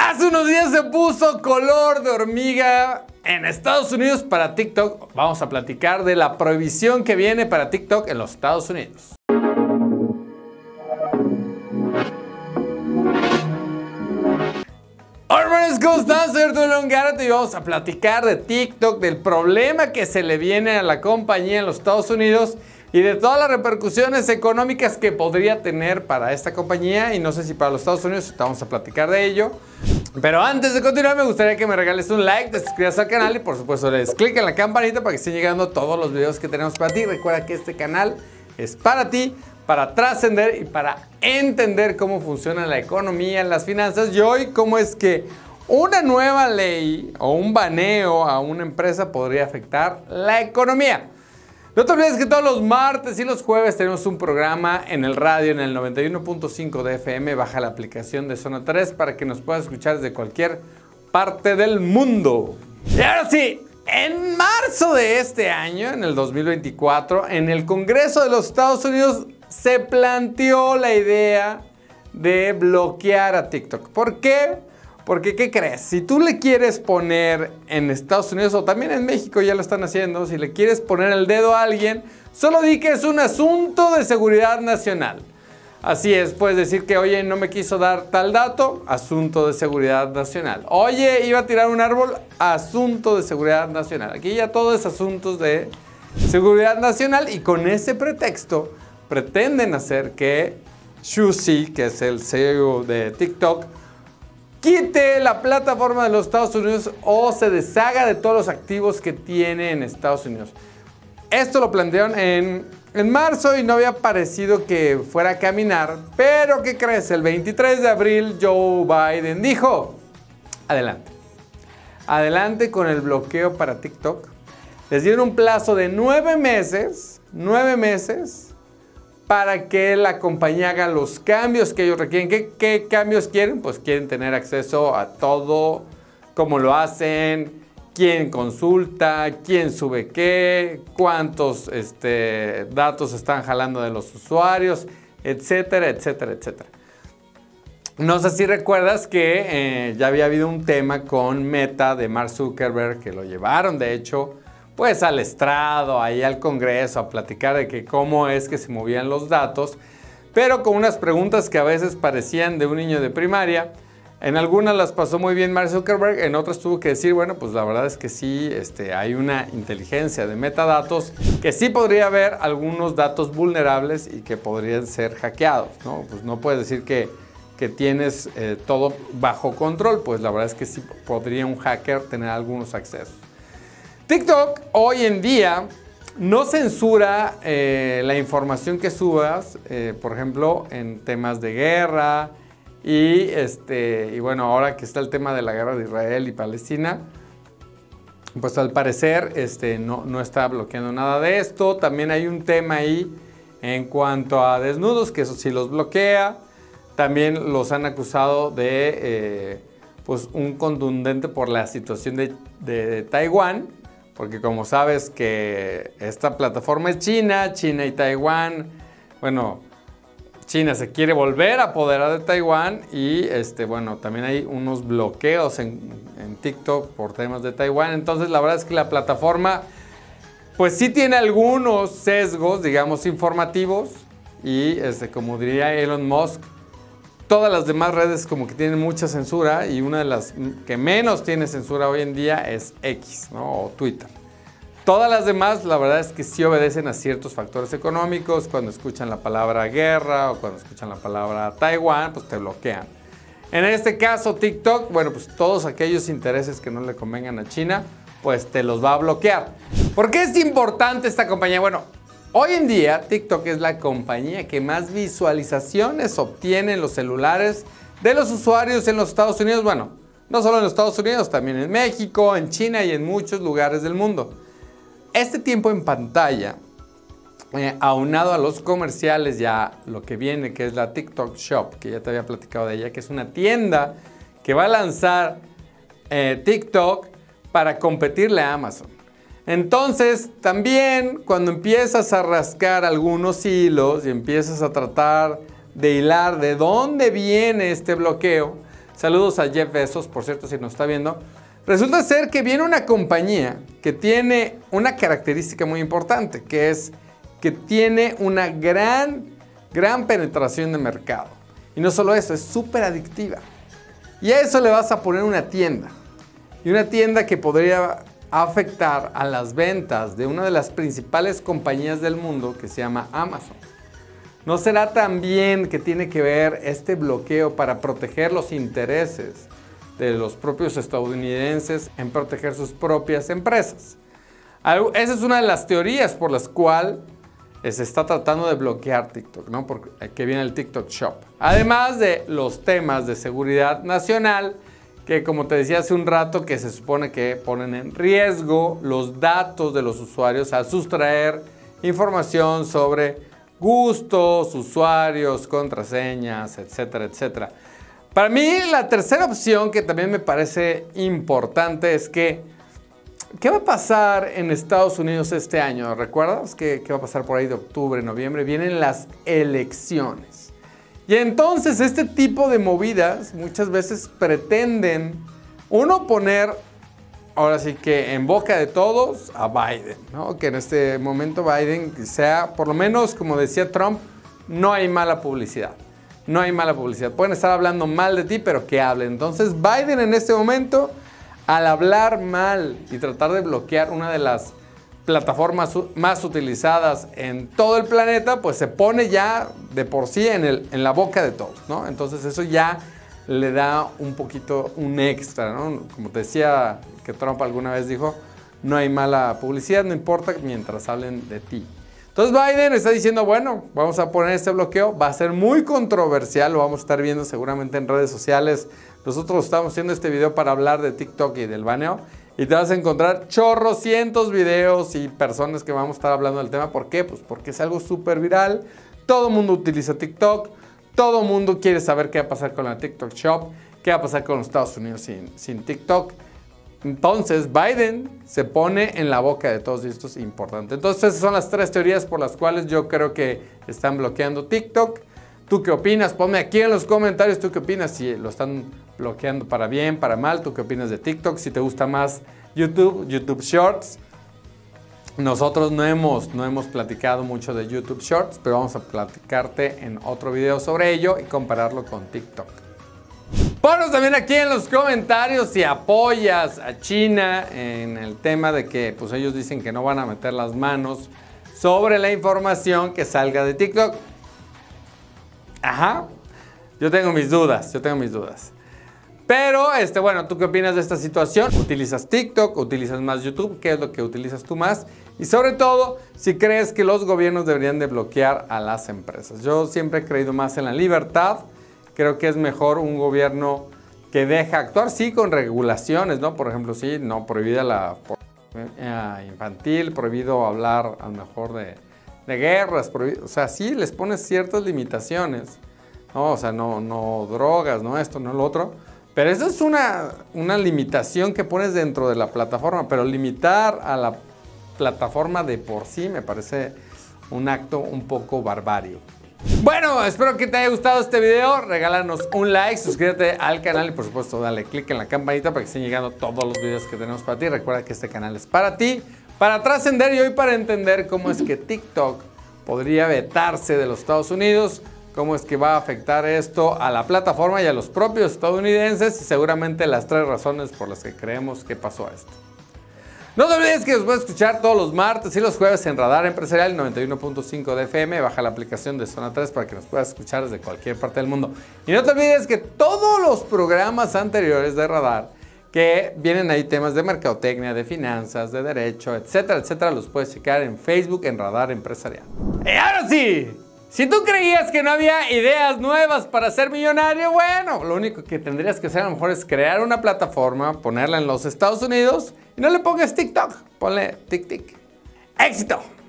Hace unos días se puso color de hormiga en Estados Unidos para TikTok. Vamos a platicar de la prohibición que viene para TikTok en los Estados Unidos. Hola hermanos, ¿cómo están? Soy Arturo Longárate y vamos a platicar de TikTok, del problema que se le viene a la compañía en los Estados Unidos y de todas las repercusiones económicas que podría tener para esta compañía y no sé si para los Estados Unidos. Vamos a platicar de ello. Pero antes de continuar me gustaría que me regales un like, te suscribas al canal y por supuesto le des click en la campanita para que estén llegando todos los videos que tenemos para ti. Recuerda que este canal es para ti, para trascender y para entender cómo funciona la economía, las finanzas y hoy cómo es que una nueva ley o un baneo a una empresa podría afectar la economía. No te olvides que todos los martes y los jueves tenemos un programa en el radio en el 91.5 de FM. Baja la aplicación de Zona 3 para que nos puedas escuchar desde cualquier parte del mundo. Y ahora sí, en marzo de este año, en el 2024, en el Congreso de los Estados Unidos se planteó la idea de bloquear a TikTok. ¿Por qué? Porque, ¿qué crees? Si tú le quieres poner en Estados Unidos o también en México ya lo están haciendo, si le quieres poner el dedo a alguien, solo di que es un asunto de seguridad nacional. Así es, puedes decir que, oye, no me quiso dar tal dato, asunto de seguridad nacional. Oye, iba a tirar un árbol, asunto de seguridad nacional. Aquí ya todo es asuntos de seguridad nacional y con ese pretexto pretenden hacer que Xu Shi, que es el CEO de TikTok, quite la plataforma de los Estados Unidos o se deshaga de todos los activos que tiene en Estados Unidos. Esto lo plantearon en marzo y no había parecido que fuera a caminar, pero ¿qué crees? El 23 de abril Joe Biden dijo, adelante. Adelante con el bloqueo para TikTok. Les dieron un plazo de 9 meses para que la compañía haga los cambios que ellos requieren. ¿Qué cambios quieren? Pues quieren tener acceso a todo, cómo lo hacen, quién consulta, quién sube qué, cuántos datos están jalando de los usuarios, etcétera, etcétera, etcétera. No sé si recuerdas que ya había habido un tema con Meta de Mark Zuckerberg, que lo llevaron de hecho pues al estrado, ahí al Congreso, a platicar de que cómo es que se movían los datos, pero con unas preguntas que a veces parecían de un niño de primaria. En algunas las pasó muy bien Mark Zuckerberg, en otras tuvo que decir, bueno, pues la verdad es que sí, hay una inteligencia de metadatos, que sí podría haber algunos datos vulnerables y que podrían ser hackeados, ¿no? Pues no puedes decir que tienes todo bajo control, pues la verdad es que sí podría un hacker tener algunos accesos. TikTok hoy en día no censura la información que subas, por ejemplo, en temas de guerra y bueno, ahora que está el tema de la guerra de Israel y Palestina, pues al parecer no está bloqueando nada de esto. También hay un tema ahí en cuanto a desnudos, que eso sí los bloquea. También los han acusado de pues un contundente por la situación de Taiwán. Porque como sabes que esta plataforma es China y Taiwán, bueno, China se quiere volver a apoderar de Taiwán y bueno, también hay unos bloqueos en TikTok por temas de Taiwán. Entonces la verdad es que la plataforma pues sí tiene algunos sesgos, digamos, informativos y como diría Elon Musk, todas las demás redes como que tienen mucha censura y una de las que menos tiene censura hoy en día es X, ¿no? O Twitter. Todas las demás, la verdad es que sí obedecen a ciertos factores económicos. Cuando escuchan la palabra guerra o cuando escuchan la palabra Taiwán, pues te bloquean. En este caso TikTok, bueno, pues todos aquellos intereses que no le convengan a China, pues te los va a bloquear. ¿Por qué es importante esta compañía? Bueno, hoy en día TikTok es la compañía que más visualizaciones obtiene en los celulares de los usuarios en los Estados Unidos. Bueno, no solo en los Estados Unidos, también en México, en China y en muchos lugares del mundo. Este tiempo en pantalla, aunado a los comerciales ya lo que viene, que es la TikTok Shop, que ya te había platicado de ella, que es una tienda que va a lanzar TikTok para competirle a Amazon. Entonces, también cuando empiezas a rascar algunos hilos y empiezas a tratar de hilar de dónde viene este bloqueo, Saludos a Jeff Bezos, por cierto, si nos está viendo. Resulta ser que viene una compañía que tiene una característica muy importante, que es que tiene una gran penetración de mercado. Y no solo eso, es súper adictiva. Y a eso le vas a poner una tienda. Y una tienda que podría afectar a las ventas de una de las principales compañías del mundo que se llama Amazon. ¿No será también que tiene que ver este bloqueo para proteger los intereses de los propios estadounidenses en proteger sus propias empresas? Esa es una de las teorías por las cuales se está tratando de bloquear TikTok, ¿no? Porque viene el TikTok Shop. Además de los temas de seguridad nacional, que como te decía hace un rato, que se supone que ponen en riesgo los datos de los usuarios al sustraer información sobre gustos, usuarios, contraseñas, etcétera, etcétera. Para mí, la tercera opción que también me parece importante es que ¿qué va a pasar en Estados Unidos este año? ¿Recuerdas qué va a pasar por ahí de octubre, noviembre? Vienen las elecciones. Y entonces este tipo de movidas muchas veces pretenden, uno, poner, ahora sí que en boca de todos, a Biden, ¿no? Que en este momento Biden sea, por lo menos, como decía Trump, no hay mala publicidad. No hay mala publicidad. Pueden estar hablando mal de ti, pero que hablen. Entonces Biden en este momento, al hablar mal y tratar de bloquear una de las plataformas más utilizadas en todo el planeta, pues se pone ya de por sí en la boca de todos, ¿no? Entonces eso ya le da un poquito un extra, ¿no? Como te decía que Trump alguna vez dijo, no hay mala publicidad, no importa mientras hablen de ti. Entonces Biden está diciendo, bueno, vamos a poner este bloqueo, va a ser muy controversial, lo vamos a estar viendo seguramente en redes sociales. Nosotros estamos haciendo este video para hablar de TikTok y del baneo y te vas a encontrar cientos videos y personas que vamos a estar hablando del tema. ¿Por qué? Pues porque es algo súper viral, todo el mundo utiliza TikTok, todo el mundo quiere saber qué va a pasar con la TikTok Shop, qué va a pasar con los Estados Unidos sin TikTok. Entonces Biden se pone en la boca de todos y esto es importante. Entonces esas son las tres teorías por las cuales yo creo que están bloqueando TikTok. ¿Tú qué opinas? Ponme aquí en los comentarios tú qué opinas, si lo están bloqueando para bien, para mal. ¿Tú qué opinas de TikTok? Si te gusta más YouTube Shorts. Nosotros no hemos platicado mucho de YouTube Shorts, pero vamos a platicarte en otro video sobre ello y compararlo con TikTok. Ponnos también aquí en los comentarios si apoyas a China en el tema de que pues ellos dicen que no van a meter las manos sobre la información que salga de TikTok. Ajá, yo tengo mis dudas. Pero, bueno, ¿tú qué opinas de esta situación? ¿Utilizas TikTok? ¿Utilizas más YouTube? ¿Qué es lo que utilizas tú más? Y sobre todo, si crees que los gobiernos deberían de bloquear a las empresas. Yo siempre he creído más en la libertad. Creo que es mejor un gobierno que deja actuar, sí, con regulaciones, ¿no? Por ejemplo, sí, no prohibida la infantil, prohibido hablar a lo mejor de guerras, o sea, sí les pones ciertas limitaciones, ¿no? O sea, no drogas, no esto, no lo otro. Pero eso es una limitación que pones dentro de la plataforma, pero limitar a la plataforma de por sí me parece un acto un poco barbario. Bueno, espero que te haya gustado este video, regálanos un like, suscríbete al canal y por supuesto dale click en la campanita para que estén llegando todos los videos que tenemos para ti. Recuerda que este canal es para ti, para trascender y hoy para entender cómo es que TikTok podría vetarse de los Estados Unidos, cómo es que va a afectar esto a la plataforma y a los propios estadounidenses y seguramente las tres razones por las que creemos que pasó esto. No te olvides que nos puedes escuchar todos los martes y los jueves en Radar Empresarial 91.5 de FM. Baja la aplicación de Zona 3 para que nos puedas escuchar desde cualquier parte del mundo. Y no te olvides que todos los programas anteriores de Radar, que vienen ahí temas de mercadotecnia, de finanzas, de derecho, etcétera, etcétera, los puedes checar en Facebook en Radar Empresarial. Y ahora sí, si tú creías que no había ideas nuevas para ser millonario, bueno, lo único que tendrías que hacer a lo mejor es crear una plataforma, ponerla en los Estados Unidos y no le pongas TikTok, ponle TikTok. ¡Éxito!